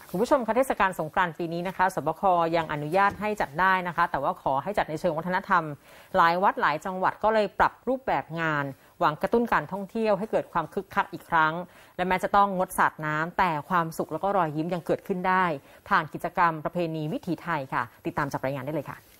คุณผู้ชมคะเทศกาลสงกรานต์ปีนี้นะคะสบคยังอนุญาตให้จัดได้นะคะแต่ว่าขอให้จัดในเชิงวัฒนธรรมหลายวัดหลายจังหวัดก็เลยปรับรูปแบบงานหวังกระตุ้นการท่องเที่ยวให้เกิดความคึกคักอีกครั้งและแม้จะต้องงดสาดน้ำแต่ความสุขแล้วก็รอยยิ้มยังเกิดขึ้นได้ผ่านกิจกรรมประเพณีวิถีไทยค่ะติดตามจากรายงานได้เลยค่ะ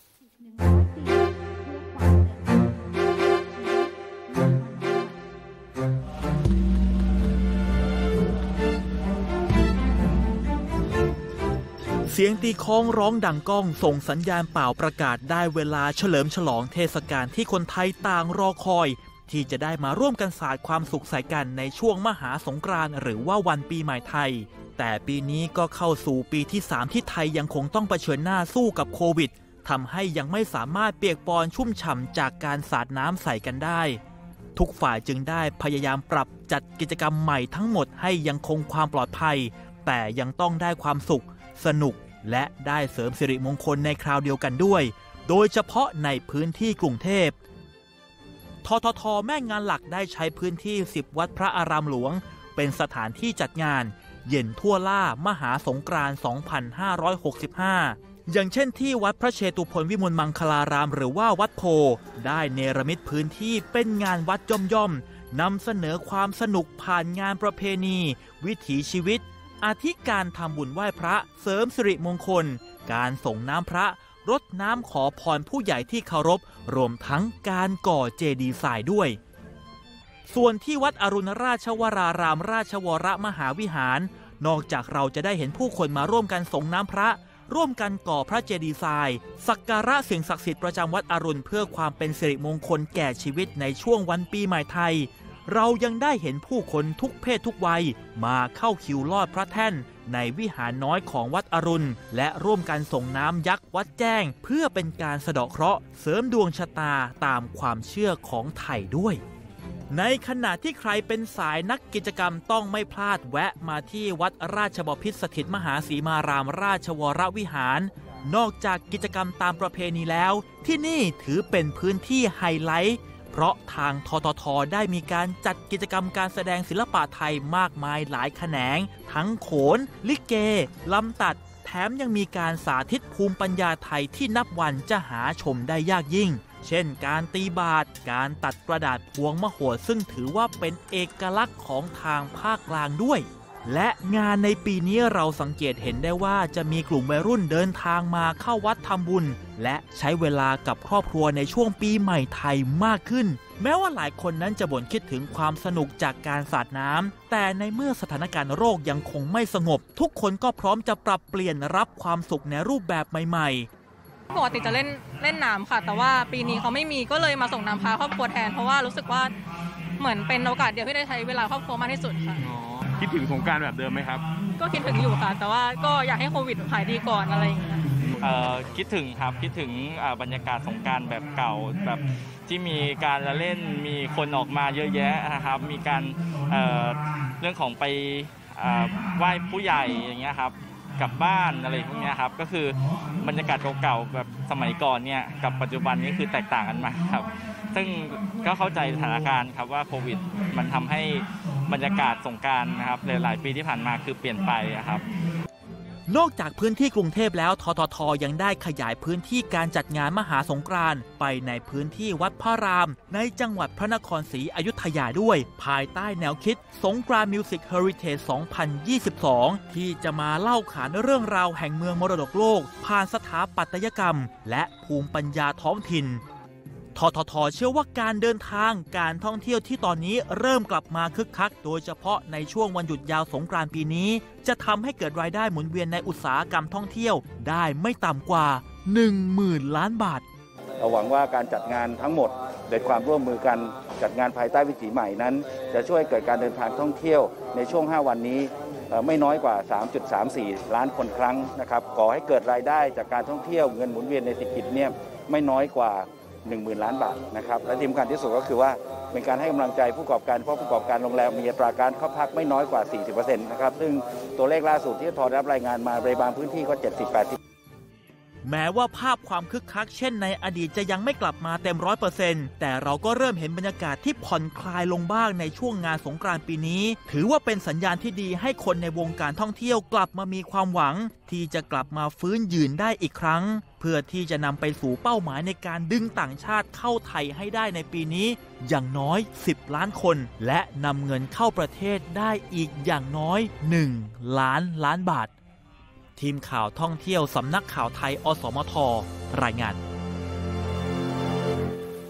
เสียงตีค้องร้องดังก้องส่งสัญญาณเป่าประกาศได้เวลาเฉลิมฉลองเทศกาลที่คนไทยต่างรอคอยที่จะได้มาร่วมกันสาดความสุขใส่กันในช่วงมหาสงกรานต์หรือว่าวันปีใหม่ไทยแต่ปีนี้ก็เข้าสู่ปีที่3ที่ไทยยังคงต้องเผชิญหน้าสู้กับโควิดทำให้ยังไม่สามารถเปียกปอนชุ่มฉ่ำจากการสาดน้ำใส่กันได้ทุกฝ่ายจึงได้พยายามปรับจัดกิจกรรมใหม่ทั้งหมดให้ยังคงความปลอดภัยแต่ยังต้องได้ความสุขสนุกและได้เสริมสิริมงคลในคราวเดียวกันด้วยโดยเฉพาะในพื้นที่กรุงเทพททท.แม่งานหลักได้ใช้พื้นที่10วัดพระอารามหลวงเป็นสถานที่จัดงานเย็นทั่วล่ามหาสงกรานต์ 2565 อย่างเช่นที่วัดพระเชตุพนวิมลมังคลารามหรือว่าวัดโพได้เนรมิตพื้นที่เป็นงานวัดย่อมๆนำเสนอความสนุกผ่านงานประเพณีวิถีชีวิตอาทิการทำบุญไหว้พระเสริมสิริมงคลการส่งน้ำพระรดน้ำขอพรผู้ใหญ่ที่เคารพรวมทั้งการก่อเจดีย์ทรายด้วยส่วนที่วัดอรุณราชวรารามราชวรมหาวิหารนอกจากเราจะได้เห็นผู้คนมาร่วมกันส่งน้ำพระร่วมกันก่อพระเจดีย์ทรายสักการะสิ่งศักดิ์สิทธิ์ประจำวัดอรุณเพื่อความเป็นสิริมงคลแก่ชีวิตในช่วงวันปีใหม่ไทยเรายังได้เห็นผู้คนทุกเพศทุกวัยมาเข้าคิวลอดพระแท่นในวิหารน้อยของวัดอรุณและร่วมกันส่งน้ำยักษ์วัดแจ้งเพื่อเป็นการสะเดาะเคราะห์เสริมดวงชะตาตามความเชื่อของไทยด้วยในขณะที่ใครเป็นสายนักกิจกรรมต้องไม่พลาดแวะมาที่วัดราชบพิตรสถิตมหาสีมารามราชวรวิหารนอกจากกิจกรรมตามประเพณีแล้วที่นี่ถือเป็นพื้นที่ไฮไลท์เพราะทางททท.ได้มีการจัดกิจกรรมการแสดงศิลปะไทยมากมายหลายแขนงทั้งโขนลิเกลำตัดแถมยังมีการสาธิตภูมิปัญญาไทยที่นับวันจะหาชมได้ยากยิ่งเช่นการตีบาตรการตัดกระดาษพวงมโหฬซึ่งถือว่าเป็นเอกลักษณ์ของทางภาคกลางด้วยและงานในปีนี้เราสังเกตเห็นได้ว่าจะมีกลุ่มวัยรุ่นเดินทางมาเข้าวัดทำบุญและใช้เวลากับครอบครัวในช่วงปีใหม่ไทยมากขึ้นแม้ว่าหลายคนนั้นจะบ่นคิดถึงความสนุกจากการสาดน้ำแต่ในเมื่อสถานการณ์โรคยังคงไม่สงบทุกคนก็พร้อมจะปรับเปลี่ยนรับความสุขในรูปแบบใหม่ๆปกติจะเล่นน้ำค่ะแต่ว่าปีนี้เขาไม่มีก็เลยมาส่งน้ำพาครอบครัวแทนเพราะว่ารู้สึกว่าเหมือนเป็นโอกาสเดียวที่ได้ใช้เวลาครอบครัวมากที่สุดค่ะคิดถึงสงกรานต์แบบเดิมไหมครับก็คิดถึงอยู่ค่ะแต่ว่าก็อยากให้โควิดหายดีก่อนอะไรอย่างเงี้ยคิดถึงครับคิดถึงบรรยากาศสงกรานต์แบบเก่าแบบที่มีการละเล่นมีคนออกมาเยอะแยะนะครับมีการเรื่องของไปไหว้ผู้ใหญ่อย่างเงี้ยครับกลับบ้านอะไรพวกนี้ครับก็คือบรรยากาศเก่าๆแบบสมัยก่อนเนี่ยกับปัจจุบันนี้คือแตกต่างกันมากครับซึ่งก็เข้าใจสถานการณ์ครับว่าโควิดมันทำให้บรรยากาศสงกรานต์นะครับหลายๆปีที่ผ่านมาคือเปลี่ยนไปครับนอกจากพื้นที่กรุงเทพแล้วททท.ยังได้ขยายพื้นที่การจัดงานมหาสงกรานต์ไปในพื้นที่วัดพระรามในจังหวัดพระนครศรีอยุธยาด้วยภายใต้แนวคิดสงกรานต์มิวสิกเฮอริเทจ 2022 ที่จะมาเล่าขานเรื่องราวแห่งเมืองมรดกโลกผ่านสถาปัตยกรรมและภูมิปัญญาท้องถิ่นททท.เชื่อว่าการเดินทางการท่องเที่ยวที่ตอนนี้เริ่มกลับมาคึกคักโดยเฉพาะในช่วงวันหยุดยาวสงกรานต์ปีนี้จะทำให้เกิดรายได้หมุนเวียนในอุตสาหกรรมท่องเที่ยวได้ไม่ต่ำกว่า 10,000 ล้านบาทเราหวังว่าการจัดงานทั้งหมดโดยความร่วมมือกันจัดงานภายใต้วิถีใหม่นั้นจะช่วยเกิดการเดินทางท่องเที่ยวในช่วง5วันนี้ไม่น้อยกว่า 3.34 ล้านคนครั้งนะครับก่อให้เกิดรายได้จากการท่องเที่ยวเงินหมุนเวียนในเศรษฐกิจเนี่ยไม่น้อยกว่า10,000 ล้านบาทนะครับและที่สำคัญที่สุดก็คือว่าเป็นการให้กำลังใจผู้ประกอบการเพราะผู้ประกอบการโรงแรมมีอัตราการเข้าพักไม่น้อยกว่า 40% นะครับซึ่งตัวเลขล่าสุดที่ทอรับรายงานมาในบางพื้นที่ก็ 70-80% แม้ว่าภาพความคึกคักเช่นในอดีตจะยังไม่กลับมาเต็ม 100% แต่เราก็เริ่มเห็นบรรยากาศที่ผ่อนคลายลงบ้างในช่วงงานสงกรานต์ปีนี้ถือว่าเป็นสัญญาณที่ดีให้คนในวงการท่องเที่ยวกลับมามีความหวังที่จะกลับมาฟื้นยืนได้อีกครั้งเพื่อที่จะนำไปสู่เป้าหมายในการดึงต่างชาติเข้าไทยให้ได้ในปีนี้อย่างน้อย10 ล้านคนและนำเงินเข้าประเทศได้อีกอย่างน้อย1 ล้านบาททีมข่าวท่องเที่ยวสำนักข่าวไทยอสมทรายงาน